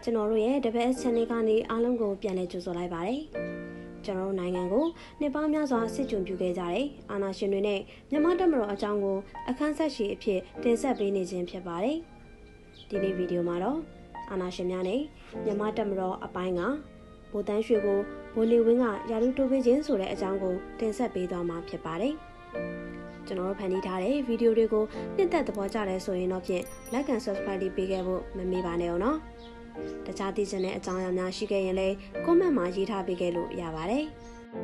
ကျွန်တော်တို့ရဲ့ WS Channel ကနေအားလုံးကိုပြန်လည်ကြိုဆိုလိုက်ပါတယ်။ကျွန်တော်တို့နိုင်ငံကိုနှစ်ပေါင်းများစွာစစ်ကြုံပြုခဲ့ကြတဲ့အာဏာရှင်တွေနဲ့မြန်မာတပ်မတော်အကြောင်းကိုအခန်းဆက်ရှည်အဖြစ်တင်ဆက်ပေးနေခြင်းဖြစ်ပါတယ်။ဒီနေ့ဗီဒီယိုမှာတော့အာဏာရှင်များနဲ့မြန်မာတပ်မတော်အပိုင်းကဗိုလ်တန်းရွှေကိုဗိုလ်နေဝင်းကရာထူးတိုးပေးခြင်းဆိုတဲ့အကြောင်းကိုတင်ဆက်ပေးသွားမှာဖြစ်ပါတယ်။ကျွန်တော်တို့ဖန်တီးထားတဲ့ဗီဒီယိုတွေကိုနှစ်သက်သဘောကျတယ်ဆိုရင်တော့ဖြင့် like and subscribe လေးပေးခဲ့ဖို့မမေ့ပါနဲ့နော်။တခြားသိချင်တဲ့အကြောင်းအရာများရှိခဲ့ရင်လည်း comment မှာရေးထားပေးခဲ့လို့ရပါတယ်။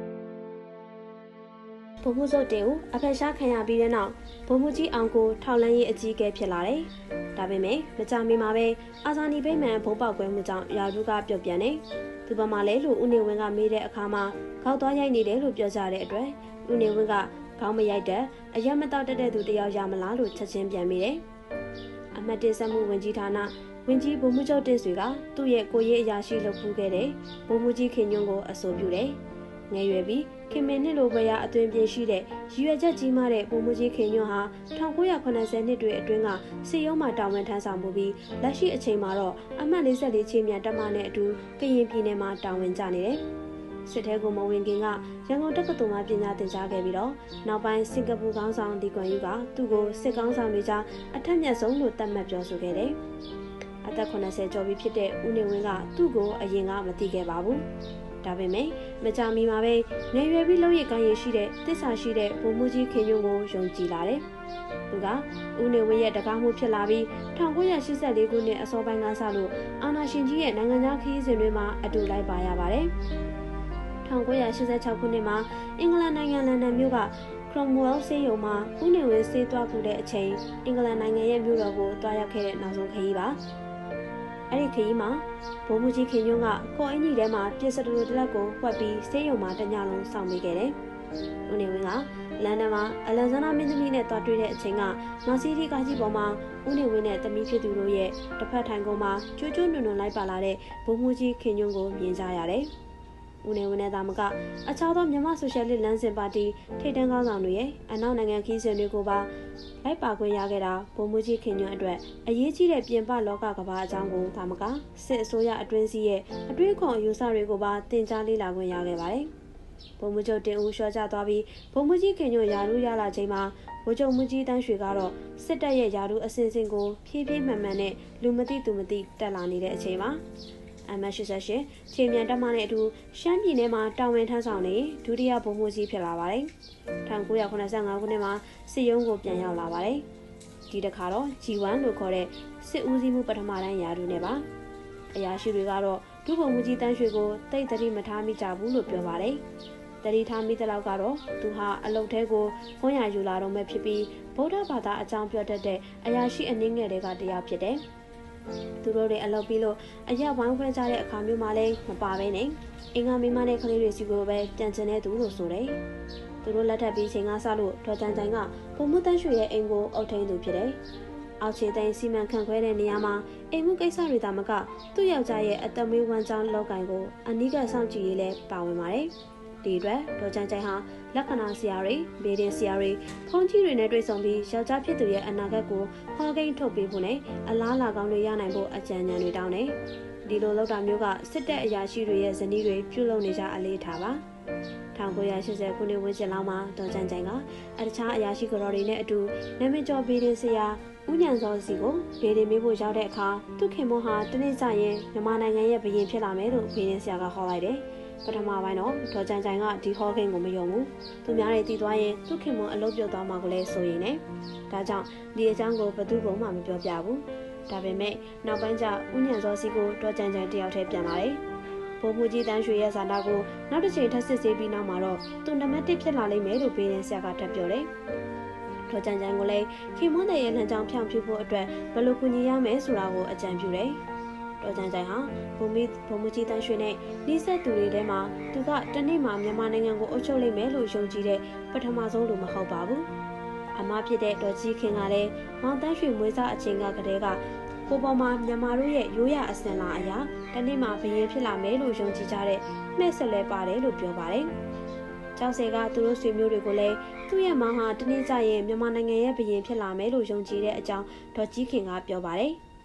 ဗိုလ်မှူးချုပ်တင်ဦးအဖက်ရှားခံရပြီးတဲ့နောက်ဗိုလ်မှူးကြီးအောင်ကိုထောက်လှမ်းရေးအကြီးအကဲဖြစ်လာတယ်။ဒါပေမဲ့မကြာမီမှာပဲအာဇာနည်ဗိမာန်ဘုံပေါက်ကွဲမှုကြောင့်ရာထူးကပြုတ်ပြန်နေ။သူဘာမှလဲလို့ဦးနေဝင်းကမေးတဲ့အခါမှာခေါက်သွားရိုက်နေတယ်လို့ပြောကြတဲ့အတွက်ဦးနေဝင်းကခေါင်းမရိုက်တဲ့အရက်မတော့တဲ့သူတယောက်ရမလားလို့ချက်ချင်းပြန်မိတယ်။အမတ်တင်ဆက်မှုဝင်ကြီးဌာနဝင်ကြီးဗိုလ်မှူးချုပ်တင်ဆွေကသူ့ရဲ့ကိုရေးအရာရှိလုပ်ဖူးခဲ့တဲ့ဗိုလ်မှူးကြီးခင်ညွန့်ကိုအဆိုပြုတယ်။ငယ်ရွယ်ပြီးခင်မင်းနှစ်လိုဘွယ်ရအသွင်ပြင်ရှိတဲ့ရည်ရွယ်ချက်ကြီးမားတဲ့ဗိုလ်မှူးကြီးခင်ညွန့်ဟာ1980နှစ်တွေအတွင်းကစစ်ရုံးမှတာဝန်ထမ်းဆောင်မှုပြီးလက်ရှိအချိန်မှာတော့အမှတ်44ချင်းမြန်တပ်မနဲ့အတူကရင်ပြည်နယ်မှာတာဝန်ကျနေတယ်။စစ်ထဲကိုမဝင်ခင်ကရန်ကုန်တက္ကသိုလ်မှာပညာသင်ကြားခဲ့ပြီးတော့နောက်ပိုင်းစင်ကာပူခေါင်းဆောင်ဒီကွန်ယူကသူ့ကိုစစ်ကောင်းဆောင်တွေကြားအထက်မြတ်ဆုံးလို့သတ်မှတ်ပြောဆိုခဲ့တယ်။အသက်80ကျော်ပြီဖြစ်တဲ့ဦးနေဝင်းကသူ့ကိုအရင်ကမသိခဲ့ပါဘူး။ဒါပေမဲ့မကြာမီမှာပဲငယ်ရွယ်ပြီးလုံရည်ကိုင်းရရှိတဲ့တစ္ဆာရှိတဲ့ဗိုလ်မှူးကြီးခင်ညွန့်ကိုယုံကြည်လာတယ်။သူကဦးနေဝင်းရဲ့တကားမှုဖြစ်လာပြီး1984ခုနှစ်အစောပိုင်းကစလို့အာဏာရှင်ကြီးရဲ့နိုင်ငံသားခရီးစဉ်တွေမှာအတူလိုက်ပါရပါတယ်။1986ခုနှစ်မှာအင်္ဂလန်နိုင်ငံလန်ဒန်မြို့က Cromwell ဆေးရုံမှာဦးနေဝင်းဆေးသွားခုတဲ့အချိန်အင်္ဂလန်နိုင်ငံရဲ့မြို့တော်ကိုတွားရောက်ခဲ့တဲ့နောက်ဆုံးခရီးပါအဲ့ဒီခရီးမှာဗိုလ်မှူးကြီးခင်ညွန့်ကကော်အင်းကြီးထဲမှာပြစ်စတူတလက်ကိုဝှက်ပြီးဆေးရုံမှာတညလုံးစောင့်နေခဲ့တယ်ဦးနေဝင်းကလန်ဒန်မှာအလက်ဇန္ဒာမင်းသမီးနဲ့တွားတွေ့တဲ့အချိန်ကနောက်စီးတီကားကြီးပေါ်မှာဦးနေဝင်းနဲ့တမီးဖြစ်သူတို့ရဲ့တစ်ဖက်ထိုင်ကုန်မှာကျွတ်ကျွတ်နွံနွံလိုက်ပါလာတဲ့ဗိုလ်မှူးကြီးခင်ညွန့်ကိုမြင်ကြရတယ်ဦးနေဝင်းနဲ့သားမကအခြားသောမြန်မာဆိုရှယ်လစ်လမ်းစဉ်ပါတီထိပ်တန်းခေါင်းဆောင်တွေရဲ့အနောက်နိုင်ငံခီးစဉ်တွေကိုပါလိုက်ပါခွင့်ရခဲ့တာဗိုလ်မှူးကြီးခင်ညွန့်အတွက်အရေးကြီးတဲ့ပြင်ပလောကကမ္ဘာအကြောင်းကိုသားမကစစ်အစိုးရအတွင်းစည်းရဲ့အတွေ့အကြုံအယူဆတွေကိုပါသင်ကြားလေ့လာခွင့်ရခဲ့ပါတယ်။ဗိုလ်မှူးချုပ်တင်ဦးလျှော့ချသွားပြီးဗိုလ်မှူးကြီးခင်ညွန့်ရာထူးရလာချိန်မှာဗိုလ်ချုပ်မှူးကြီးတန်းရွှေကတော့စစ်တပ်ရဲ့ရာထူးအစဉ်စဉ်ကိုဖြည်းဖြည်းမှန်မှန်နဲ့လူမသိသူမသိတက်လာနေတဲ့အချိန်မှာM88ချိန်မြန်တပ်မနဲ့အတူရှမ်းပြည်နယ်မှာတာဝန်ထမ်းဆောင်နေဒုတိယဗိုလ်မှူးကြီးဖြစ်လာပါတယ်။1985ခုနှစ်မှာစစ်ရုံးကိုပြန်ရောက်လာပါတယ်။ဒီတစ်ခါတော့ G1 လို့ခေါ်တဲ့စစ်ဦးစီးမှုပထမတန်းရာထူးနဲ့ပါ။အရာရှိတွေကတော့ဒုဗိုလ်မှူးကြီးတန်းရွှေကိုတိတ်တတိမထားမိကြဘူးလို့ပြောပါတယ်။တတိထားမိတဲ့လောက်ကတော့သူဟာအလုတ်ထဲကိုခွင့်ရယူလာတော့မဲ့ဖြစ်ပြီးဗုဒ္ဓဘာသာအကြောင်းပြောတတ်တဲ့အရာရှိအနည်းငယ်တွေကတရားဖြစ်တယ်။သူတို့တွေအလုပ်ပြီးလို့အရက်ဝိုင်းခွဲကြတဲ့အခါမျိုးမှလည်းမပါဘဲနဲ့အင်္ဂါမိမနဲ့ကလေးတွေစီကိုပဲပြန်ကျင်တဲ့သူလို့ဆိုတယ်။သူတို့လက်ထပ်ပြီးချိန်ကစလို့ဒေါ်တန်တန်ကဗိုလ်မှူးတန်းရွှေရဲ့အိမ်ကိုအုပ်ထိန်းသူဖြစ်တယ်။အောက်ခြေသိမ်းစီမံခန့်ခွဲတဲ့နေရာမှာအိမ်မှုကိစ္စတွေသာမကသူ့ယောက်ျားရဲ့အသက်မွေးဝမ်းကြောင်းလောကင်ကိုအနီးကပ်စောင့်ကြည့်ရေးလဲပါဝင်ပါတယ်။ဒီအတွက်ဒေါ်ချန်ချန်ဟာလက္ခဏာဆရာတွေဘေးဒင်းဆရာတွေဖုန်းကြီးတွေနဲ့တွေ့ဆုံပြီးယောက်ျားဖြစ်သူရဲ့အနာဂတ်ကိုဟောကိန်းထုတ်ပေးဖို့နဲ့အလားလာကောင်းတွေရနိုင်ဖို့အကြံဉာဏ်တွေတောင်းတယ်။ဒီလိုလောက်တာမျိုးကစစ်တပ်အရာရှိတွေရဲ့ဇနီးတွေပြုလုပ်နေကြအလေးထားပါ1980ခုနှစ်ဝန်းကျင်လောက်မှာဒေါ်ချန်ချန်ကအခြားအရာရှိကတော်တွေနဲ့အတူနာမည်ကျော်ဘေးဒင်းဆရာဦးညံစောစီကိုဘေးဒင်းမေးဖို့ရောက်တဲ့အခါသူခင်မွန်ဟာတနေ့ကျရင်မြန်မာနိုင်ငံရဲ့ဘုရင်ဖြစ်လာမယ်လို့ဘေးဒင်းဆရာကဟောလိုက်တယ်။ပထမပိုင်းတော့ဒေါ်ချန်ချန်ကဒီဟောကိန်းကိုမယုံဘူးသူများတွေတည်သွားရင်သူခင်မွန်အလုပ်ပြုတ်သွားမှာကိုလည်းဆိုရင်နဲ့ဒါကြောင့်ဒီအကြောင်းကိုဘယ်သူမှမပြောပြဘူးဒါပေမဲ့နောက်ပိုင်းကျဦးညံစောစီကိုဒေါ်ချန်ချန်တယောက်တည်းပြန်လာတယ်ဗိုလ်မှူးကြီးတန်းရွှေရဲ့ဇာတာကိုနောက်တစ်ချိန်ထပ်စစ်ဆေးပြီးနောက်မှာတော့သူနံပါတ်1ဖြစ်လာလိမ့်မယ်လို့ဘေးရင်ဆရာကထပ်ပြောတယ်ဒေါ်ချန်ချန်ကိုလည်းခင်မွန်တဲ့ရဲ့လမ်းကြောင်းဖြောင်းဖြူဖို့အတွက်ဘယ်လိုကူညီရမယ်ဆိုတာကိုအကြံပြုတယ်ဒေါ်ချန်ချန်ဟာဗိုလ်မှူးကြီးတန်းရွှေနဲ့နှိစက်သူတွေထဲမှာသူကတနေ့မှမြန်မာနိုင်ငံကိုအုပ်ချုပ်လိမ့်မယ်လို့ယုံကြည်တဲ့ပထမဆုံးလူမဟုတ်ပါဘူးအမဖြစ်တဲ့ဒေါ်ကြီးခင်ကလည်းမောင်တန်းရွှေမွေးစားအချိန်ကတည်းကကိုပေါ်မှာမြန်မာတို့ရဲ့ရိုးရာအစဉ်လာအရာတနေ့မှဘယင်ဖြစ်လာမယ်လို့ယုံကြည်ကြတဲ့မှဲ့ဆက်လဲပါတယ်လို့ပြောပါတယ်ကျောင်းဆယ်ကသူတို့ဆွေမျိုးတွေကိုလည်းသူ့ရဲ့မောင်ဟာတနေ့ကျရင်မြန်မာနိုင်ငံရဲ့ဘယင်ဖြစ်လာမယ်လို့ယုံကြည်တဲ့အကြောင်းဒေါ်ကြီးခင်ကပြောပါတယ်ဗ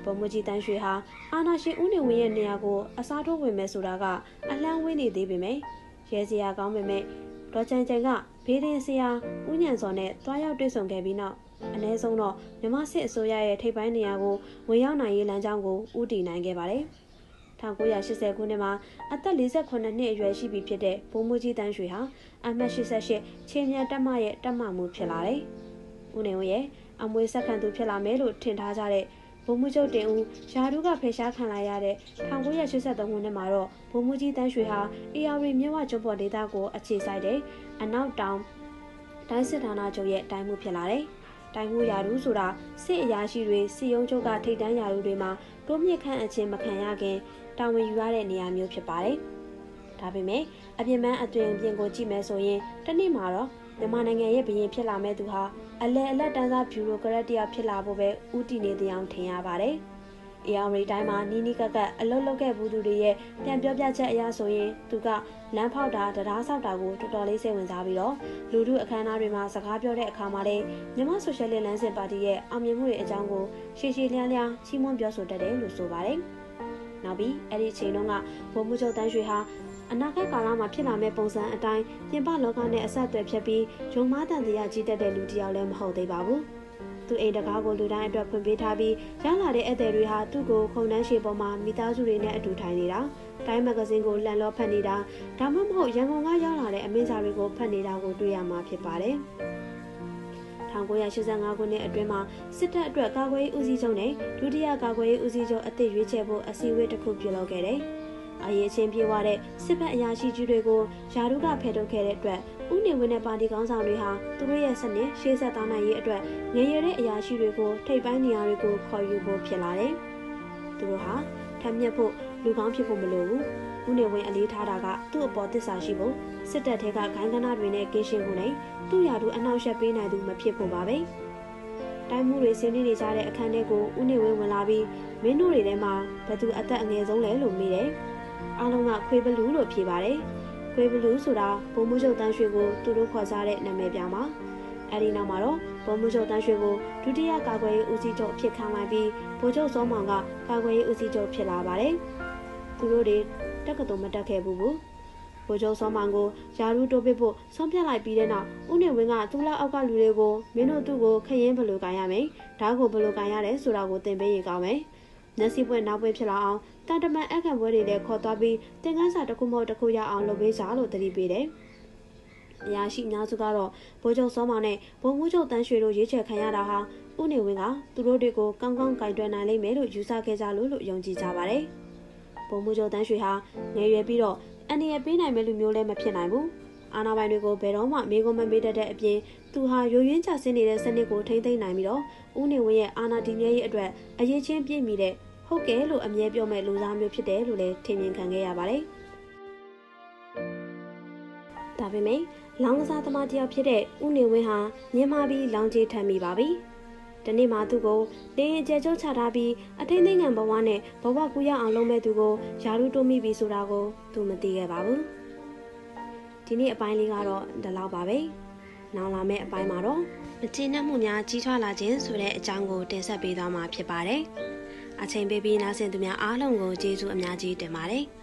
ဗိုလ်မှူးကြီးတန်းရွှေဟာအာဏာရှင်ဦးနေဝင်းရဲ့နေရာကိုအစားထိုးဝင်မယ်ဆိုတာကအလန့်ဝေးနေသေးပေမယ့်ရဲစရာကောင်းပေမဲ့ဒေါ်ချန်ချန်ကဘေးဒင်းဆရာဦးညံစောနဲ့တွားရောက်တွေ့ဆုံခဲ့ပြီးနောက်အ ਨੇ ဆုံးတော့မြန်မာစစ်အစိုးရရဲ့ထိပ်ပိုင်းနေရာကိုဝင်ရောက်နိုင်ရေးလမ်းကြောင်းကိုဦးတည်နိုင်ခဲ့ပါတယ်1980ခုနှစ်မှာအသက်48နှစ်အရွယ်ရှိပြီဖြစ်တဲ့ဗိုလ်မှူးကြီးတန်းရွှေဟာအမှတ်88ချင်းမြန်တပ်မရဲ့တပ်မမှုဖြစ်လာတယ်။ဦးနေဝင်းရဲ့အမွေဆက်ခံသူဖြစ်လာမယ်လို့ထင်ထားကြတဲ့ဗိုလ်မှူးချုပ်တင်ဦးယာဒူးကဖယ်ရှားခံလိုက်ရတဲ့1983ခုနှစ်မှာတော့ဗိုလ်မှူးကြီးတန်းရွှေဟာအေယာရီမြဝကျွန်းပေါ်ဒေသကိုအခြေစိုက်တဲ့အနောက်တောင်တိုင်းစစ်ဌာနချုပ်ရဲ့တိုင်းမှုဖြစ်လာတယ်။တိုင်းမှုယာဒူးဆိုတာစစ်အရာရှိတွေစစ်ရုံးချုပ်ကထိပ်တန်းယာဒူးတွေမှာတိုးမြင့်ခန့်အပ်ခြင်းမခံရခင်တာဝန်ယူရတဲ့နေရာမျိုးဖြစ်ပါတယ်။ဒါပေမဲ့အပြင်ပန်းအတွင်ပြင်ကိုကြည့်မယ်ဆိုရင်တနေ့မှာတော့မြန်မာနိုင်ငံရဲ့ဘရင်ဖြစ်လာမဲ့သူဟာအလဲအလက်တန်းစားဗျူရိုကရက်တယောက်ဖြစ်လာဖို့ပဲဦးတည်နေတဲ့အကြောင်းထင်ရပါတယ်။ AR တိုင်းမှာနီးနီးကပ်ကပ်အလုပ်လုပ်ခဲ့ဘူးသူတွေရဲ့ပြန်ပြောပြချက်အရဆိုရင်သူကလမ်းဖောက်တာတရားဆောက်တာကိုတော်တော်လေးစိတ်ဝင်စားပြီးတော့လူထုအခမ်းအနားတွေမှာစကားပြောတဲ့အခါမှာလည်းမြန်မာဆိုရှယ်လစ်လမ်းစဉ်ပါတီရဲ့အောင်မြင်မှုတွေအကြောင်းကိုရှေ့ရှေ့လျားလျားချီးမွမ်းပြောဆိုတတ်တယ်လို့ဆိုပါတယ်။နောက်ပြီးအဲ့ဒီအချိန်တုန်းကဗိုလ်မှူးချုပ်တန်းရွှေဟာအနာဂတ်ကာလမှာဖြစ်လာမယ့်ပုံစံအတိုင်းပြင်ပလောကနဲ့အဆက်အသွယ်ဖြတ်ပြီးဂျုံမားတန်တရားကြီးတက်တဲ့လူတစ်ယောက်လည်းမဟုတ်သေးပါဘူး။သူအိမ်တကားကိုလူတိုင်းအတွက်ဖွင့်ပေးထားပြီးရောက်လာတဲ့ဧည့်သည်တွေဟာသူ့ကိုခုံတန်းရှည်ပေါ်မှာမိသားစုတွေနဲ့အတူထိုင်နေတာတိုင်းမဂ္ဂဇင်းကိုလှန်လောဖတ်နေတာဒါမှမဟုတ်ရန်ကုန်ကရောက်လာတဲ့အမင်းစာတွေကိုဖတ်နေတာကိုတွေ့ရမှာဖြစ်ပါတယ်။1985ခုနှစ်အတွင်းမှာစစ်တပ်အတွက်ကာကွယ်ရေးဦးစီးချုပ်နဲ့ဒုတိယကာကွယ်ရေးဦးစီးချုပ်အသစ်ရွေးချယ်ဖို့အစည်းအဝေးတစ်ခုပြုလုပ်ခဲ့တယ်။အရေးချင်းပြေဝတဲ့စစ်ဘက်အရာရှိကြီးတွေကိုယာဒူးကဖယ်ထုတ်ခဲ့တဲ့အတွက်ဦးနေဝင်းနဲ့ပါတီခေါင်းဆောင်တွေဟာသူတို့ရဲ့စနစ်ရှေ့ဆက်သွားနိုင်ရေးအတွက်ငရေတဲ့အရာရှိတွေကိုထိပ်ပိုင်းနေရာတွေကိုခေါ်ယူဖို့ဖြစ်လာတယ်။သူတို့ဟာထမ်းမြက်ဖို့လူကောင်းဖြစ်ဖို့မလိုဘူး။ဦးနေဝင်းအလေးထားတာကသူ့အပေါ်သစ္စာရှိဖို့စစ်တပ်ထဲကဂိုင်းကနာတွေနဲ့ကင်းရှင်းဖို့နဲ့သူ့ယာဒူးအနောက်ရှက်ပေးနိုင်သူမဖြစ်ဖို့ပါပဲ။တိုင်းမှုတွေဆင်းနေကြတဲ့အခန်းထဲကိုဦးနေဝင်းဝင်လာပြီးမင်းတို့တွေထဲမှာဘသူအသက်အငယ်ဆုံးလဲလို့မေးတယ်။အားလုံးကခွေးဘလူးလို့ဖြေပါတယ်။ခွေးဘလူးဆိုတာဗိုလ်မှူးချုပ်တန်းရွှေကိုသူတို့ခေါ်စားတဲ့နာမည်ပြမှာ။အဲဒီနောက်မှာတော့ဗိုလ်မှူးချုပ်တန်းရွှေကိုဒုတိယကာကွယ်ရေးဦးစီးချုပ်အဖြစ်ခန့်လိုက်ပြီးဗိုလ်ချုပ်စောမောင်ကကာကွယ်ရေးဦးစီးချုပ်ဖြစ်လာပါတယ်။သူတို့တွေတက္ကသိုလ်မတက်ခဲ့ဘူး။ဗိုလ်ချုပ်စောမောင်ကိုယာဒူးတိုးပစ်ဖို့ဆုံးဖြတ်လိုက်ပြီးတဲ့နောက်ဦးနေဝင်းကသူ့လက်အောက်ကလူတွေကိုမင်းတို့သူ့ကိုခရင်ဘယ်လိုကန်ရမယ်။ဓာတ်ကိုဘယ်လိုကန်ရတယ်ဆိုတာကိုသင်ပေးရင်ကောင်းမယ်။မျက်စိပွင့်နောက်ပွင့်ဖြစ်လာအောင်တန်တမန်အခန့်ပွဲတွေလည်းခေါ်သွားပြီးသင်ခန်းစာတစ်ခုမဟုတ်တစ်ခုရအောင်လုပ်ပေးကြလို့တတိပေးတယ်။အရာရှိအများစုကတော့ဗိုလ်ချုပ်စောမောင်နဲ့ဗိုလ်မှူးချုပ်တန်းရွှေတို့ရွေးချယ်ခံရတာဟာဦးနေဝင်းကသူတို့တွေကိုကောင်းကောင်းကင်တွယ်နိုင်လိမ့်မယ်လို့ယူဆခဲ့ကြလို့ယုံကြည်ကြပါတယ်။ဗိုလ်မှူးချုပ်တန်းရွှေဟာငယ်ရွယ်ပြီးတော့အန်ဒီရပေးနိုင်မဲ့လူမျိုးလည်းမဖြစ်နိုင်ဘူး။အာဏာပိုင်တွေကိုဘယ်တော့မှမေးခွန်းမမေးတတ်တဲ့အပြင်သူဟာရိုးရင်းချဆင်းနေတဲ့စနစ်ကိုထိမ့်သိမ်းနိုင်ပြီးတော့ဦးနေဝင်းရဲ့အာဏာတည်မြဲရေးအတွက်အရေးချင်းပြည့်မီတဲ့ဟုတ်ကဲ့လို့အမြဲပြောမဲ့လူသားမျိုးဖြစ်တယ်လို့လည်းထင်မြင်ခံခဲ့ရပါတယ်။ဒါပေမဲ့လောင်းကစားသမားတယောက်ဖြစ်တဲ့ဦးနေဝင်းဟာမြင်မာပြီးလောင်းကျေးထမ်းမိပါပြီ။ဒီနေ့မှသူကိုလေရင်ကျဲကျုပ်ချထားပြီးအထိမ့်သိမ့်ငံဘဝနဲ့ဘဝကူရအောင်လုပ်မဲ့သူကိုယာဒူးတိုးမိပြီဆိုတာကိုသူမသိခဲ့ပါဘူး။ဒီနေ့အပိုင်းလေးကတော့ဒီလောက်ပါပဲ။နောက်လာမယ့်အပိုင်းမှာတော့မကျေနပ်မှုများကြီးထွားလာခြင်းဆိုတဲ့အကြောင်းကိုတင်ဆက်ပေးသွားမှာဖြစ်ပါတယ်။အချိန်ပေးပြီးနားဆင်သူများအားလုံးကိုကျေးဇူးအများကြီးတင်ပါတယ်။